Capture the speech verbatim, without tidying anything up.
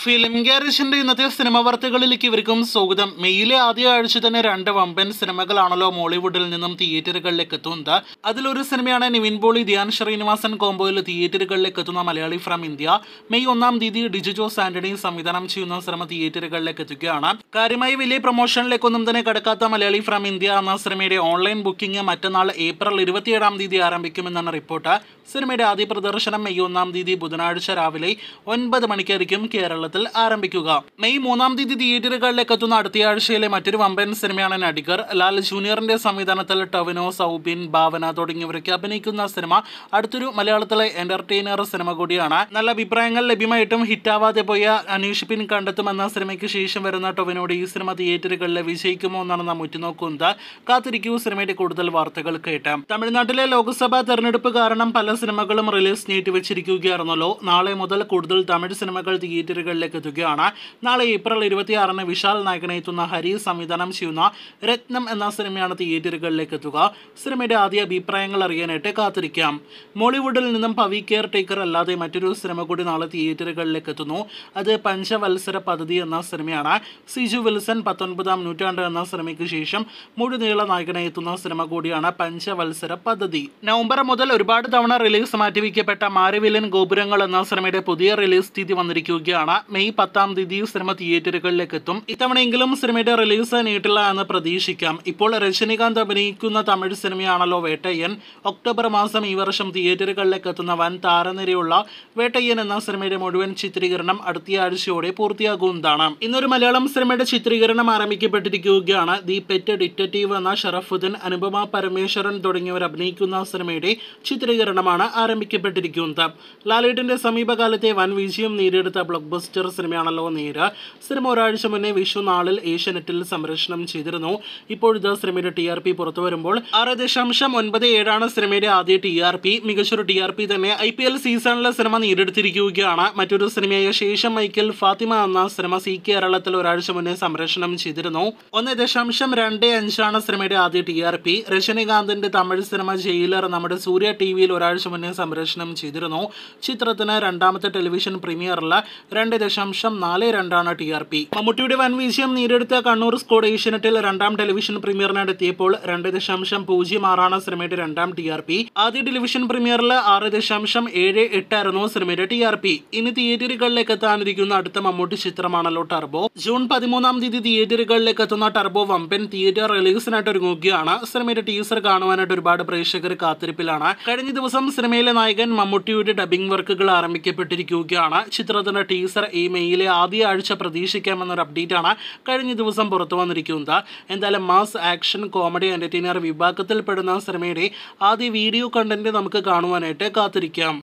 Film ഗാരേജിന്റെ ഇന്നത്തെ cinema വാർത്തകളിലേക്ക് ഇവർക്കും സ്വാഗതം. മെയിലെ ആദ്യ ആഴ്ച തന്നെ രണ്ട് വമ്പൻ സിനിമകളാണല്ലോ മോളിവുഡിൽ നിന്നും തിയേറ്ററുകളിലേക്ക് എത്തുന്നത്. അതിലൊരു സിനിമയാണ് നിവിൻ പോളി ധ്യാൻ ശ്രീനിവാസൻ കോംബോയിൽ തിയേറ്ററുകളിലേക്ക് എത്തുന്ന മലയാളി ഫ്രം ഇന്ത്യ. മെയ് ഒന്നാം തീയതി ഡിജു ജോസ് ആന്റണി സംവിധാനം ചെയ്യുന്ന സിനിമ തിയേറ്ററുകളിലേക്ക് എത്തുകയാണ്. കാര്യമായി വലിയ പ്രൊമോഷനിലേക്കൊന്നും തന്നെ കടക്കാത്ത മലയാളി ഫ്രം ഇന്ത്യ എന്ന സിനിമയുടെ ഓൺലൈൻ ബുക്കിംഗ് മറ്റന്നാൾ ഏപ്രിൽ ഇരുപത്തിയേഴാം തീയതി ആരംഭിക്കുമെന്നാണ് റിപ്പോർട്ട്. സിനിമയുടെ ആദ്യ പ്രദർശനം മെയ് ഒന്നാം തീയതി ബുധനാഴ്ച രാവിലെ ഒൻപത് മണിക്കായിരിക്കും കേരളത്തിൽ ആരംഭിക്കുക. മെയ് മൂന്നാം തീയതി തിയേറ്ററുകളിലേക്ക് എത്തുന്ന അടുത്തയാഴ്ചയിലെ മറ്റൊരു വമ്പൻ സിനിമയാണ് നടിഗർ. ലാൽ ജൂനിയറിന്റെ സംവിധാനത്തിൽ ടൊവിനോ, സൗബിൻ, ഭാവന തുടങ്ങിയവരൊക്കെ അഭിനയിക്കുന്ന സിനിമ അടുത്തൊരു മലയാളത്തിലെ എന്റർടൈനർ സിനിമ കൂടിയാണ്. നല്ല അഭിപ്രായങ്ങൾ ലഭ്യമായിട്ടും ഹിറ്റാവാതെ പോയ അന്വേഷിപ്പിൻ കണ്ടെത്തും എന്ന സിനിമയ്ക്ക് ശേഷം വരുന്ന ടൊവിനോട് ഈ സിനിമ തിയേറ്ററുകളിൽ വിജയിക്കുമോ എന്നാണ് നാം ഉറ്റുനോക്കുന്നത്. കാത്തിരിക്കൂ സിനിമയുടെ കൂടുതൽ വാർത്തകൾ കേട്ട്. തമിഴ്നാട്ടിലെ ലോക്സഭാ തെരഞ്ഞെടുപ്പ് കാരണം പല സിനിമകളും റിലീസ് നീട്ടിവെച്ചിരിക്കുകയായിരുന്നല്ലോ. നാളെ മുതൽ കൂടുതൽ തമിഴ് സിനിമകൾ തിയേറ്ററുകളിലേക്ക് എത്തുകയാണ്. നാളെ ഏപ്രിൽ ഇരുപത്തിയാറിന് വിശാൽ നായകനെ എത്തുന്ന ഹരി സംവിധാനം ചെയ്യുന്ന രത്നം എന്ന സിനിമയാണ് തിയേറ്ററുകളിലേക്ക് എത്തുക. സിനിമയുടെ ആദ്യ അഭിപ്രായങ്ങൾ അറിയാനായിട്ട് കാത്തിരിക്കാം. മോളിവുഡിൽ നിന്നും പവി കെയർ ടേക്കർ അല്ലാതെ മറ്റൊരു സിനിമ കൂടി നാളെ തിയേറ്ററുകളിലേക്ക് എത്തുന്നു. അത് പഞ്ചവത്സര പദ്ധതി എന്ന സിനിമയാണ്. സിജു വിൽസൺ പത്തൊൻപതാം നൂറ്റാണ്ട് എന്ന സിനിമയ്ക്ക് ശേഷം മുഴുനീള നായകനെ എത്തുന്ന സിനിമ കൂടിയാണ് പഞ്ചവത്സര പദ്ധതി. നവംബർ മുതൽ ഒരുപാട് തവണ റിലീസ് മാറ്റിവെക്കപ്പെട്ട മാരവില്ലൻ ഗോപുരങ്ങൾ എന്ന സിനിമയുടെ പുതിയ റിലീസ് തീയതി വന്നിരിക്കുകയാണ്. മെയ് പത്താം തീയതി സിനിമ തിയേറ്ററുകളിലേക്ക് എത്തും. ഇത്തവണയെങ്കിലും സിനിമയുടെ റിലീസ് നീട്ടില്ല എന്ന് പ്രതീക്ഷിക്കാം. ഇപ്പോൾ രജനികാന്ത് അഭിനയിക്കുന്ന തമിഴ് സിനിമയാണല്ലോ വേട്ടയ്യൻ. ഒക്ടോബർ മാസം ഈ വർഷം തിയേറ്ററുകളിലേക്ക് എത്തുന്ന വൻ താരനിരയുള്ള വേട്ടയ്യൻ എന്ന സിനിമയുടെ മുഴുവൻ ചിത്രീകരണം അടുത്തയാഴ്ചയോടെ പൂർത്തിയാകുന്നതാണ്. ഇന്നൊരു മലയാളം സിനിമയുടെ ചിത്രീകരണം ആരംഭിക്കപ്പെട്ടിരിക്കുകയാണ്. ദി പെറ്റ് ഡിറ്റക്റ്റീവ് എന്ന ഷറഫുദ്ദീൻ, അനുപമ പരമേശ്വരൻ തുടങ്ങിയവർ അഭിനയിക്കുന്ന സിനിമയുടെ ചിത്രീകരണമാണ് ആരംഭിക്കപ്പെട്ടിരിക്കുന്നത്. ലാലേട്ടന്റെ സമീപകാലത്തെ വൻ വിജയം നേടിയെടുത്ത ബ്ലോക്ക് ബസ്റ്റർ സിനിമയാണല്ലോ നേര്. സിനിമ ഒരാഴ്ച മുന്നേ വിഷു നാളിൽ ഏഷ്യാനെറ്റിൽ സംപ്രേഷണം ചെയ്തിരുന്നു. ഇപ്പോഴത്തെ സിനിമയുടെ ടി ആർ പി പുറത്തു വരുമ്പോൾ ആറ് ദശാംശം ഒൻപത് ഏഴാണ് സിനിമയുടെ ആദ്യ ടി ആർ പി. മികച്ചൊരു ടി ആർ പി തന്നെ ഐ പി എൽ സീസണിലെ സിനിമ നേടിയെടുത്തിരിക്കുകയാണ്. മറ്റൊരു സിനിമയായ ശേഷം മൈക്കൽ ഫാത്തിമ എന്ന സിനിമ സി കേരളത്തിൽ ഒരാഴ്ച മുന്നേ സംപ്രേഷണം ചെയ്തിരുന്നു. ഒന്ന് ദശാംശം രണ്ട് അഞ്ചാണ് സിനിമയുടെ ആദ്യ ടി ആർ പി. രജനികാന്തിന്റെ തമിഴ് സിനിമ ജയിലർ നമ്മുടെ സൂര്യ ടി വിയിൽ ഒരാഴ്ച മുന്നേ സംപ്രേഷണം ചെയ്തിരുന്നു. ചിത്രത്തിന് രണ്ടാമത്തെ ടെലിവിഷൻ പ്രീമിയറിൽ രണ്ട് ദശാംശം നാല് രണ്ടാണ് ടി ആർ പി. മമ്മൂട്ടിയുടെ വൻ വിജയം നേടിയെടുത്ത കണ്ണൂർ സ്കോഡ് ഏഷ്യാനെറ്റിൽ രണ്ടാം ടെലിവിഷൻ പ്രീമിയറിനായിട്ട് എത്തിയപ്പോൾ രണ്ട് ദശാംശം പൂജ്യം ആറാണ് സിനിമയുടെ രണ്ടാം ടി ആർ പി. ആദ്യ ടെലിവിഷൻ പ്രീമിയറിൽ ആറ് ദശാംശം ഏഴ് എട്ടായിരുന്നു സിനിമയുടെ ടി ആർ പി. ഇനി തിയേറ്ററുകളിലേക്ക് എത്താനിരിക്കുന്ന അടുത്ത മമ്മൂട്ടി ചിത്രമാണല്ലോ ടർബോ. ജൂൺ പതിമൂന്നാം തീയതി തിയേറ്ററുകളിലേക്ക് എത്തുന്ന ടർബോ വമ്പൻ തിയേറ്റർ റിലീസിനായിട്ട് ഒരുങ്ങുകയാണ്. സിനിമയുടെ ടീസർ കാണുവാനായിട്ട് ഒരുപാട് പ്രേക്ഷകർ കാത്തിരിപ്പിലാണ്. കഴിഞ്ഞ ദിവസം സിനിമയിലെ നായകൻ മമ്മൂട്ടിയുടെ ഡബിംഗ് വർക്കുകൾ ആരംഭിക്കപ്പെട്ടിരിക്കുകയാണ്. ചിത്രത്തിന്റെ ടീസർ ഈ മെയിലെ ആദ്യ ആഴ്ച പ്രതീക്ഷിക്കാമെന്നൊരു അപ്ഡേറ്റ് ആണ് കഴിഞ്ഞ ദിവസം പുറത്തു വന്നിരിക്കുന്നത്. എന്തായാലും മാസ് ആക്ഷൻ കോമഡി എന്റർടൈനർ വിഭാഗത്തിൽപ്പെടുന്ന സിനിമയുടെ ആദ്യ വീഡിയോ കണ്ടന്റ് നമുക്ക് കാണുവാനായിട്ട് കാത്തിരിക്കാം.